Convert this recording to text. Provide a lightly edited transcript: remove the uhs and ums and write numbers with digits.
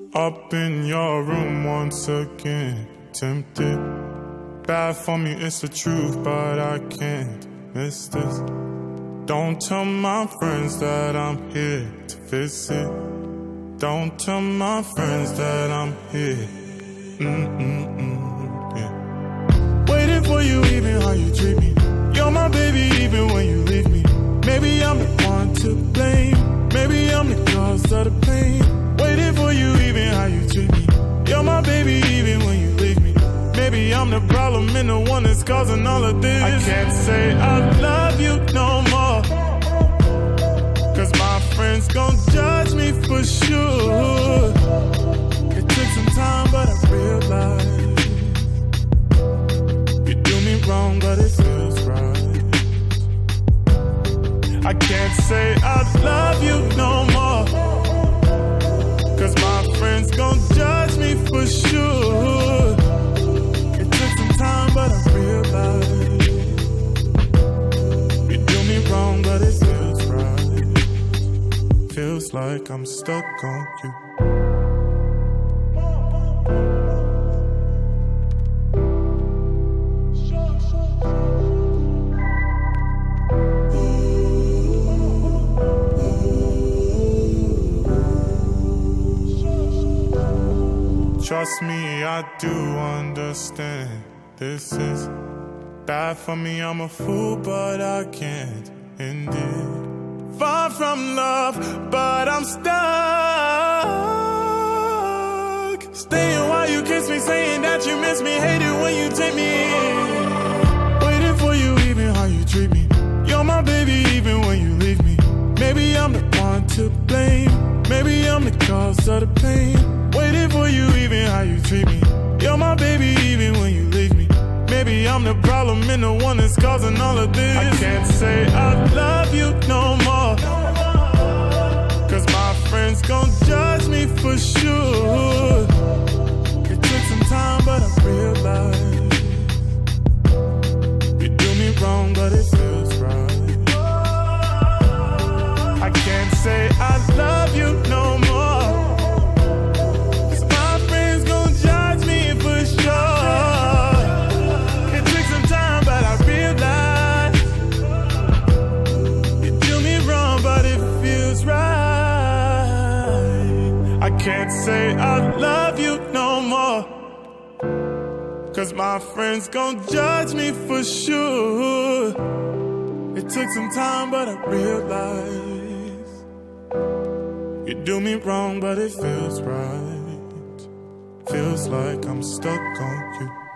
Up in your room once again, tempted. Bad for me, it's the truth, but I can't miss this. Don't tell my friends that I'm here to visit. Don't tell my friends that I'm here. Yeah. Waiting for you, even how you treat me. You're my baby, even when you leave me. Maybe I'm the one to blame. Maybe I'm the cause of the pain. Waiting for you, even how you treat me. You're my baby, even when you leave me. Maybe I'm the problem and the one that's causing all of this. I can't say I love you no more, cause my friends gon' judge me for sure. It took some time, but I realized you do me wrong, but it feels right. I can't say I love you no more, cause my friends gon' judge me for sure. It took some time, but I realized you do me wrong, but it feels right. Feels like I'm stuck on you. Trust me, I do understand. This is bad for me, I'm a fool, but I can't end it. Far from love, but I'm stuck. Staying while you kiss me, saying that you miss me. Hate it when you take me in. Waiting for you, even how you treat me. You're my baby, even when you leave me. Maybe I'm the one to blame. Maybe I'm the cause of the pain. Waiting for you, even how you treat me. You're my baby, even when you leave me. Maybe I'm the problem and the one that's causing all of this. I can't say I love you no more, cause my friends gon' judge me for sure. It took some time, but I realized you do me wrong, but it feels right. I can't say I love you no more, cause my friends gon' judge me for sure. It took some time, but I realized you do me wrong, but it feels right. I can't say I love you no more, cause my friends gon' judge me for sure. It took some time, but I realized you do me wrong, but it feels right. Feels like I'm stuck on you.